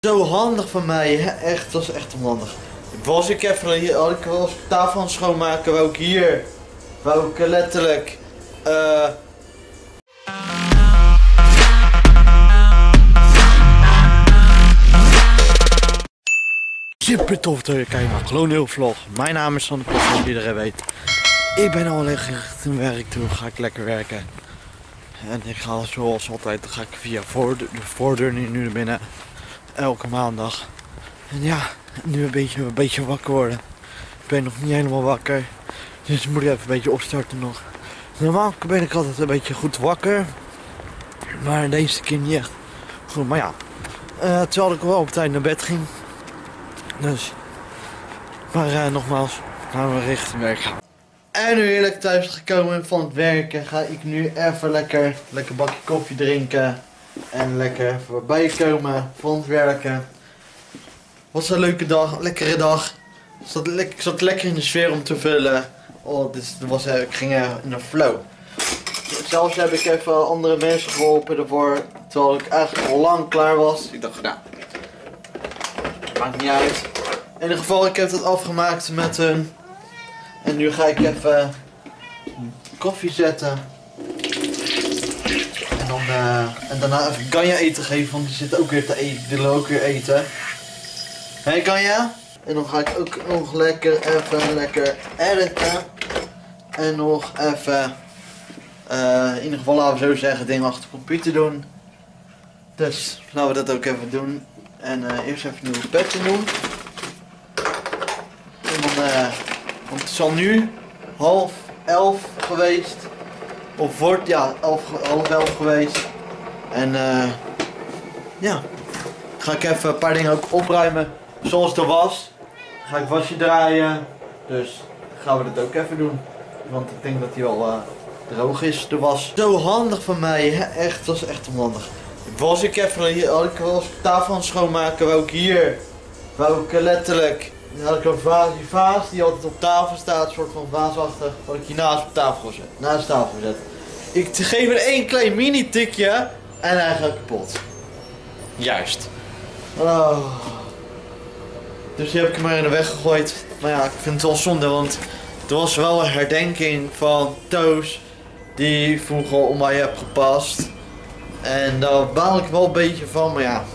Zo handig van mij, hè? Echt, dat was echt onhandig. Was ik even hier, had ik was tafel aan het schoonmaken, wou ik letterlijk super tof dat je kijkt naar Glow New Vlog. Mijn naam is Sander Pot, zoals iedereen weet. Ik ben al richting werk toe, ga ik lekker werken. En ik ga zoals altijd, dan ga ik via de voordeur nu naar binnen. Elke maandag. En ja, nu een beetje wakker worden. Ik ben nog niet helemaal wakker. Dus ik moet even een beetje opstarten nog. Normaal ben ik altijd een beetje goed wakker. Maar deze keer niet echt goed. Maar ja, terwijl ik wel op tijd naar bed ging. Dus. Maar nogmaals, gaan we richting werk gaan. En nu heerlijk thuis gekomen van het werken, ga ik nu even lekker bakje koffie drinken. En lekker even voorbij komen van het werken. Was een leuke dag, lekkere dag. Ik zat lekker in de sfeer om te vullen. Oh, ik ging in een flow. Zelfs heb ik even andere mensen geholpen ervoor. Terwijl ik eigenlijk al lang klaar was. Ik dacht, nou, maakt niet uit. In ieder geval, ik heb het afgemaakt met hun. En nu ga ik even koffie zetten. En daarna even Ganja eten geven, want die zit ook weer te eten. Die wil ook weer eten. Hé Ganja? En dan ga ik ook nog lekker editen. En nog even, in ieder geval laten we zo zeggen, dingen achter de computer doen. Dus laten we dat ook even doen. En eerst even een nieuwe petje doen. En dan, want het is al nu 10:30 geweest. Of wordt, ja, 10:30 geweest. En ja, ga ik even een paar dingen ook opruimen. Zoals de was. Ga ik wasje draaien. Dus gaan we dat ook even doen. Want ik denk dat hij wel droog is, de was. Zo handig van mij, hè? Echt, dat is echt onhandig. Was ik even hier, had ik was tafel aan het schoonmaken, wou ik letterlijk. Dan had ik een vaas die altijd op tafel staat, een soort van vaasachtig, wat ik hier naast de tafel gezet. Ik geef er één klein mini tikje en hij gaat kapot. Juist. Oh. Dus die heb ik maar in de weg gegooid. Maar ja, ik vind het wel zonde, want er was wel een herdenking van Toos die vroeger om mij heb gepast. En daar baal ik wel een beetje van, maar ja.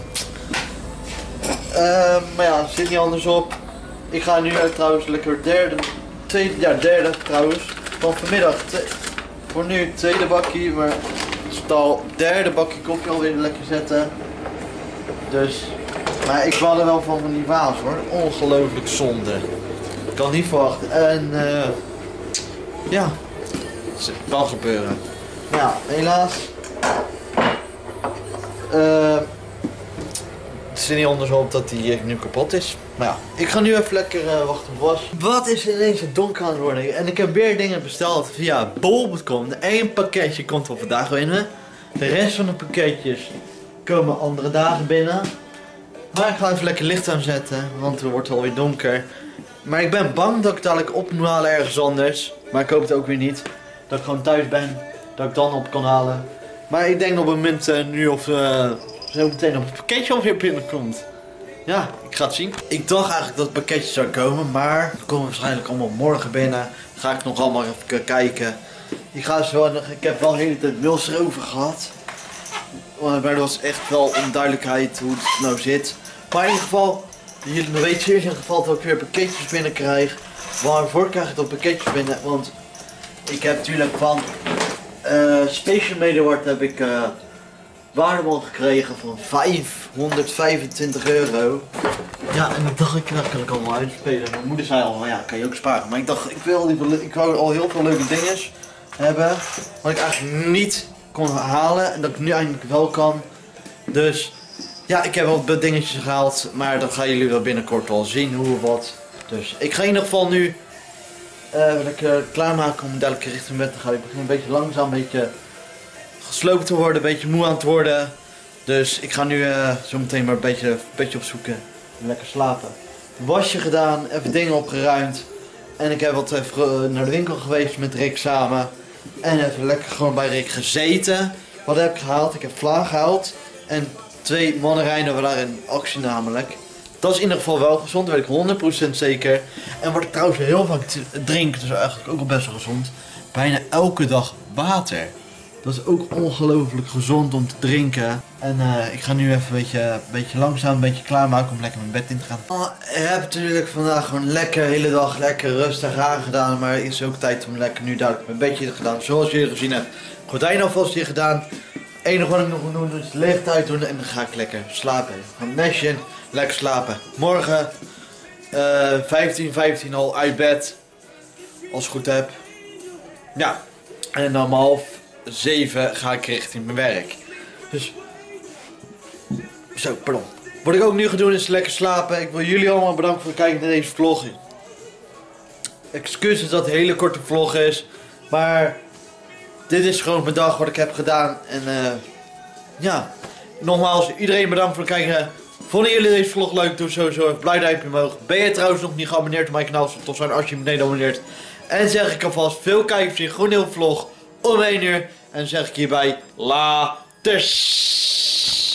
Maar ja, het zit niet anders op. Ik ga nu trouwens lekker derde trouwens, van vanmiddag. Voor nu tweede bakje, maar ik zal derde bakje koffie alweer lekker zetten. Dus, maar ik wou er wel van die vaas hoor, ongelooflijk zonde. Ik kan niet verwachten. En ja, het kan gebeuren. Maar ja, helaas. Het is niet anders op dat die nu kapot is. Maar ja, ik ga nu even lekker wachten op was. Wat is ineens zo donker aan het worden? En ik heb weer dingen besteld via bol.com. Eén pakketje komt al vandaag binnen. De rest van de pakketjes komen andere dagen binnen. Maar ik ga even lekker licht aanzetten, want het wordt alweer donker. Maar ik ben bang dat ik dadelijk op moet halen ergens anders. Maar ik hoop het ook weer niet. Dat ik gewoon thuis ben, dat ik dan op kan halen. Maar ik denk op het moment nu of zo meteen op het pakketje alweer binnenkomt. Ja, ik ga het zien. Ik dacht eigenlijk dat het pakketje zou komen, maar het komt waarschijnlijk allemaal morgen binnen. Ga ik nog allemaal even kijken. Ik heb wel de hele tijd mails erover gehad. Maar er was echt wel onduidelijkheid hoe het nou zit. Maar in ieder geval, jullie weten zeer in geval dat ik weer pakketjes binnen krijg. Waarvoor krijg ik dat pakketjes binnen? Want ik heb natuurlijk van Special Medaward heb ik waardebon gekregen van 525 euro. Ja, en ik dacht, dat kan ik allemaal uitspelen. Mijn moeder zei al, van, ja, kan je ook sparen. Maar ik dacht, ik wou al heel veel leuke dingen hebben. Wat ik eigenlijk niet kon halen. En dat ik nu eindelijk wel kan. Dus ja, ik heb wel dingetjes gehaald. Maar dat gaan jullie wel binnenkort wel zien, hoe of wat. Dus ik ga in ieder geval nu lekker klaarmaken om dadelijk richting bed te gaan. Ik begin een beetje langzaam, een beetje gesloopt te worden, een beetje moe aan het worden. Dus ik ga nu zo meteen maar een beetje opzoeken. Lekker slapen. Wasje gedaan, even dingen opgeruimd. En ik heb wat even naar de winkel geweest met Rick samen. En even lekker gewoon bij Rick gezeten. Wat heb ik gehaald? Ik heb vla gehaald. En 2 mandarijnen waren in actie namelijk. Dat is in ieder geval wel gezond, dat weet ik 100% zeker. En wat ik trouwens heel vaak drink, dat is eigenlijk ook wel best wel gezond. Bijna elke dag water. Dat is ook ongelooflijk gezond om te drinken. En ik ga nu even een beetje langzaam een beetje klaarmaken om lekker mijn bed in te gaan. Ik heb natuurlijk vandaag gewoon lekker de hele dag lekker rustig aangedaan. Maar het is ook tijd om lekker nu duidelijk mijn bedje te gedaan. Zoals jullie gezien hebben. Gordijn alvast hier gedaan. Het enige wat ik nog moet doen is het licht uit doen en dan ga ik lekker slapen. Een nestje in, lekker slapen. Morgen 15 al uit bed. Als ik het goed heb. Ja. En dan om 6:30 ga ik richting mijn werk. Dus. Zo, pardon. Wat ik ook nu ga doen is lekker slapen. Ik wil jullie allemaal bedanken voor het kijken naar deze vlog. Excuses dat het een hele korte vlog is. Maar dit is gewoon mijn dag wat ik heb gedaan. En ja. Nogmaals, iedereen bedankt voor het kijken. Vonden jullie deze vlog leuk? Doe sowieso een blauw duimpje omhoog. Ben je trouwens nog niet geabonneerd op mijn kanaal? Het zou tof zijn als je beneden abonneert. En zeg ik alvast veel kijkers in gewoon heel vlog om 1 uur. En dan zeg ik hierbij laters.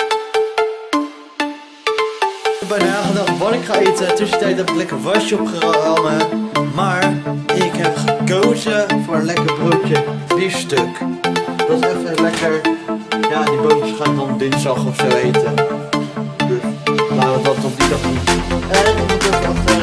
Ik heb bijna nagedacht wat ik ga eten. Tussentijd heb ik lekker wasje opgeruimd. Maar ik heb gekozen voor een lekker broodje biefstuk. Dat is even lekker. Ja, die broodjes ga ik dan dinsdag of zo eten. Dus laten we dat op die dag doen. En ik moet even